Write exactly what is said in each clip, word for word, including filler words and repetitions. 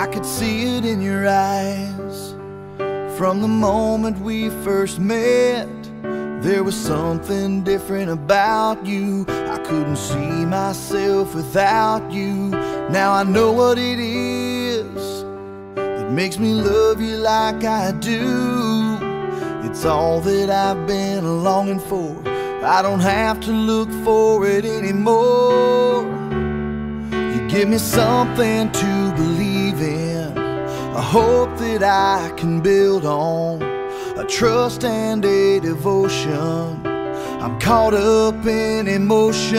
I could see it in your eyes. From the moment we first met, there was something different about you. I couldn't see myself without you. Now I know what it is that makes me love you like I do. It's all that I've been longing for. I don't have to look for it anymore. You give me something to believe in, a hope that I can build on, a trust and a devotion. I'm caught up in emotion.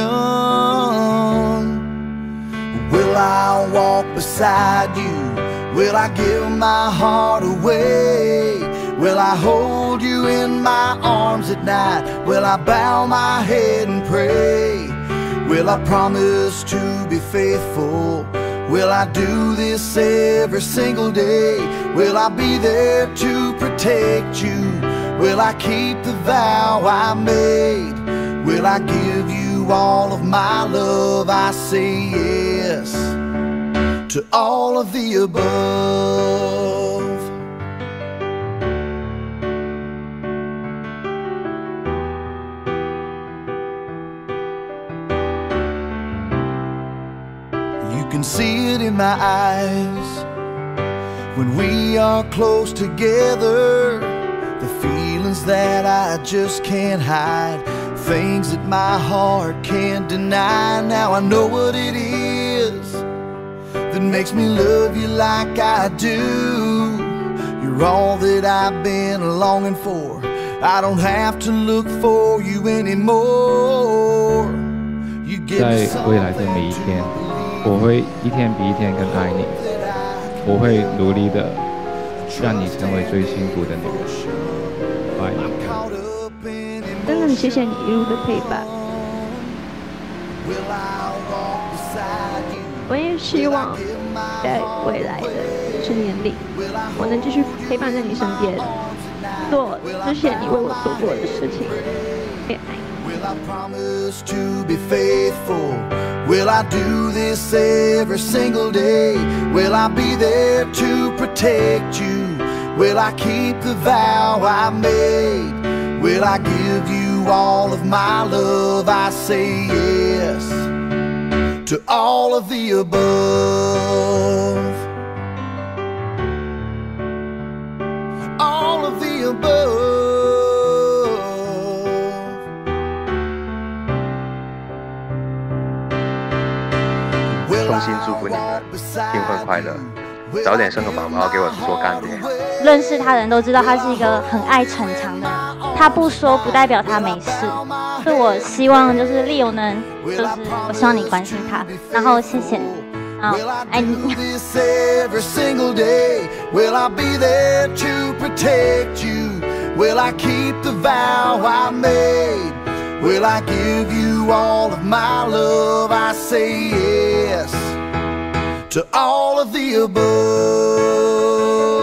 Will I walk beside you? Will I give my heart away? Will I hold you in my arms at night? Will I bow my head and pray? Will I promise to be faithful? Will I do this every single day? Will I be there to protect you? Will I keep the vow I made? Will I give you all of my love? I say yes to all of the above. You can see it in my eyes when we are close together. The feelings that I just can't hide, things that my heart can't deny. Now I know what it is that makes me love you like I do. You're all that I've been longing for. I don't have to look for you anymore. You give me something to believe in. 在未来的每一天，我会一天比一天更爱你。我会努力的让你成为最幸福的女人。我爱你。 真的很谢谢你一路的陪伴。我也希望在未来的十年里，我能继续陪伴在你身边，做之前你为我做过的事情。也爱你。 Will I promise to be faithful? Will I do this every single day? Will I be there to protect you? Will I keep the vow I made? Will I give you all of my love? I say yes to all of the above. All of the above. 衷心祝福你们订婚快乐，早点生个宝宝给我做干爹。 认识他的人都知道他是一个很爱逞强的人，他不说不代表他没事。所以我希望就是利友能，就是我希望你关心他，然后谢谢你，啊，爱你。 Will I give you all of my love? I say yes to all of the above.